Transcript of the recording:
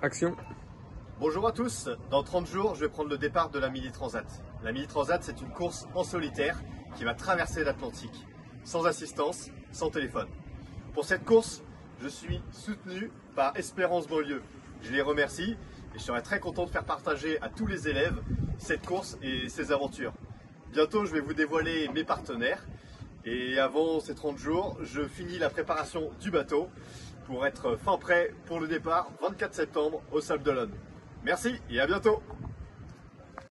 Action. Bonjour à tous, dans 30 jours je vais prendre le départ de la Mini Transat. La Mini Transat c'est une course en solitaire qui va traverser l'Atlantique, sans assistance, sans téléphone. Pour cette course, je suis soutenu par Espérance Banlieue. Je les remercie et je serai très content de faire partager à tous les élèves cette course et ses aventures. Bientôt je vais vous dévoiler mes partenaires et avant ces 30 jours, je finis la préparation du bateau pour être fin prêt pour le départ 24 septembre au Sable d'Olonne. Merci et à bientôt.